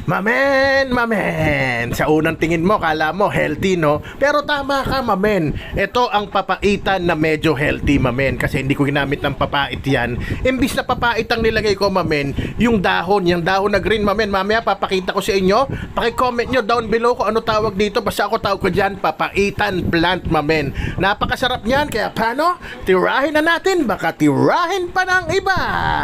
Mamen! Sa unang tingin mo, kala mo healthy, no? Pero tama ka, mamen. Ito ang papaitan na medyo healthy, mamen. Kasi hindi ko ginamit ng papait yan. Imbis na papait ang nilagay ko, mamen, yung dahon na green, mamen. Mamaya papakita ko sa inyo. Paki-comment nyo down below kung ano tawag dito. Basta ako tawag ko dyan, papaitan plant, mamen. Napakasarap niyan. Kaya paano? Tirahin na natin. Baka tirahin pa ng iba.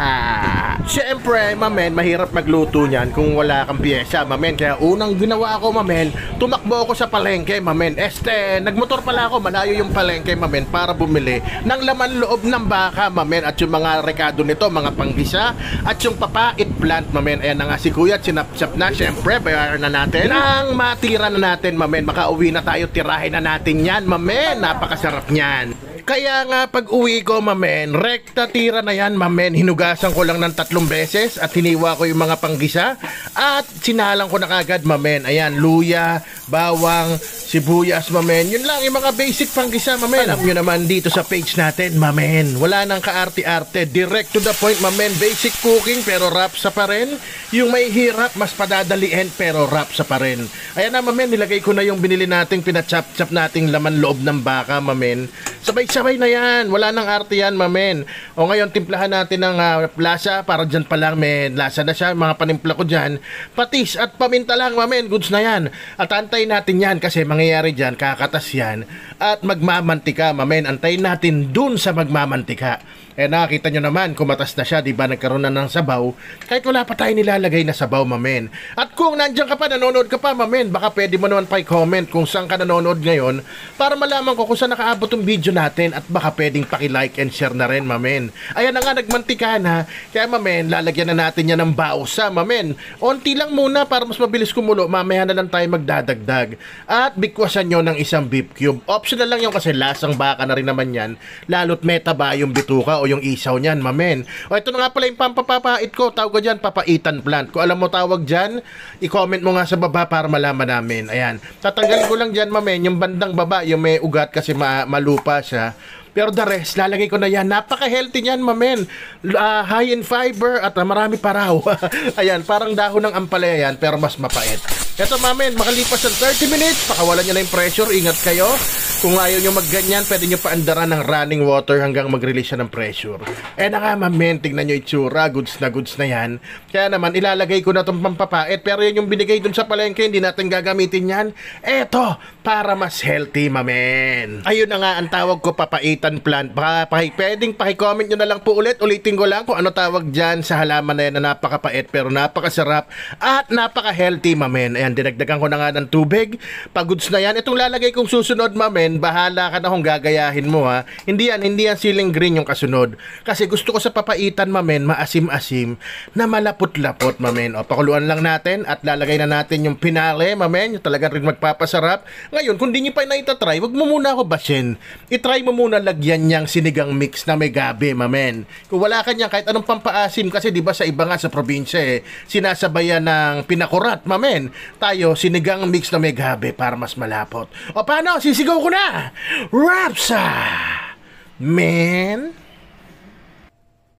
Siyempre, mamen, mahirap magluto niyan kung wala kang piyesa, mamen. Kaya unang ginawa ko, mamen, tumakbo ako sa palengke, mamen. Nagmotor pala ako, malayo yung palengke, mamen, para bumili ng laman loob ng baka, mamen. At yung mga rekado nito, mga panggisa, at yung papait plant, mamen. Ayan na nga si kuya, sinap-sap na. Siyempre, bayaran na natin. Ang matira na natin, mamen, makauwi na tayo, tirahin na natin yan, mamen. Napakasarap niyan. Kaya nga pag uwi ko, mamen, rekta tira na yan, mamen. Hinugasan ko lang ng 3 beses at hiniwa ko yung mga panggisa at sinalang ko na kagad, mamen. Ayan, luya, bawang, sibuyas, mamen. Yun lang yung mga basic panggisa, mamen. Alam nyo naman dito sa page natin, mamen, wala nang kaarte-arte, direct to the point, mamen. Basic cooking pero rapsa pa rin. Yung may hirap, mas padadaliin pero rapsa pa rin. Ayan na, mamen, nilagay ko na yung binili nating pinachap-chap nating laman loob ng baka, mamen. Sabay-sabay na yan. Wala nang arte yan, mamen. O ngayon, timplahan natin ng lasa. Para dyan pa lang, men. Lasa na siya. Mga panimpla ko dyan. Patis at paminta lang, mamen. Goods na yan. At antayin natin yan kasi mangyayari dyan, kakatas yan. At magmamantika, mamen. Antayin natin dun sa magmamantika. Nakita nyo naman, kumatas na siya, diba? Nagkaroon na ng sabaw. Kahit wala pa tayo nilalagay na sabaw, mamen. At kung nandiyan ka pa, nanonood ka pa, mamen, baka pwede mo naman pa i-comment kung saan ka nanonood ngayon para malaman ko kung saan nakaabot yung video natin at baka pwedeng paki-like and share na rin, mamen. Ayan na nga, nagmantika na. Kaya, mamen, lalagyan na natin yan ng bausa, mamen. Onti lang muna para mas mabilis kumulo. Mamaya na lang tayo magdadagdag. At bikwasan nyo ng isang beef cube. Optional lang yun kasi lasang baka na rin naman yan. Lalo't metaba yung bituka o yung isaw niyan, mamen. O ito na nga pala yung pampapapait ko. Tawag ko dyan, papaitan plant. Kung alam mo tawag dyan, i-comment mo nga sa baba para malaman namin. Ayan. Tatanggalin ko lang dyan, mamen, yung bandang baba, yung may ugat kasi malupa siya. Pero the rest, lalagay ko na yan. Napaka-healthy niyan, mamen. High in fiber at marami pa raw. Ayan, parang dahon ng ampalaya yan, pero mas mapait. Ito, mamen, makalipas ng 30 minutes, pakawalan nyo na yung pressure. Ingat kayo. Kung ayaw nyo magganyan, pwede nyo paandaran ng running water hanggang mag-release siya ng pressure. Na nga, mamen, tignan nyo itsura. Goods na yan. Kaya naman, ilalagay ko na itong pampapait. Pero yun yung binigay dun sa palengke, hindi natin gagamitin yan. Eto, para mas healthy, mamen. Ayun na nga, ang tawag ko, papaitan plant. Pwedeng paki-comment nyo na lang po ulit. Ulitin ko lang kung ano tawag dyan sa halaman na yan na napakapait pero napakasarap at napaka-healthy, mamen. Ayan, dinagdagan ko na nga ng tubig. Pag-goods na yan. Itong lalagay kong susunod, mamen, bahala ka na kung gagayahin mo, ha. Hindi yan siling green yung kasunod. Kasi gusto ko sa papaitan, mamen, maasim-asim na malapot-lapot, mamen. O, pakuluan lang natin at lalagay na natin yung pinale, mamen. Yung talagang rin magpapasarap. Ngayon, kung di nyo pa na-try, wag mo muna ako bashin. I-try mo muna lagyan niyang sinigang mix na may gabi, mamen. Kung wala ka niyan, kahit anong pampaasim, kasi di ba sa iba nga sa probinsya, sinasabayan ng pinakurat, mamen. Tayo, sinigang mix na may gabi para mas malapot. O paano? Sisigaw ko na! Rapsa! Men!